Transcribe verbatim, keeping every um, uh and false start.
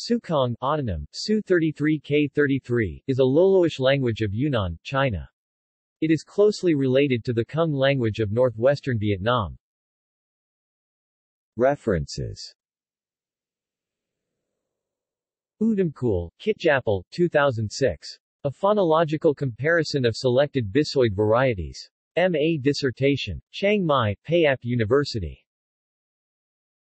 Tsukong autonym, Su thirty-three K thirty-three, is a Loloish language of Yunnan, China. It is closely related to the Kung language of northwestern Vietnam. References. Udamkul, Kitjapal, two thousand six. A phonological comparison of selected Bisoid varieties. M A dissertation. Chiang Mai, Payap University.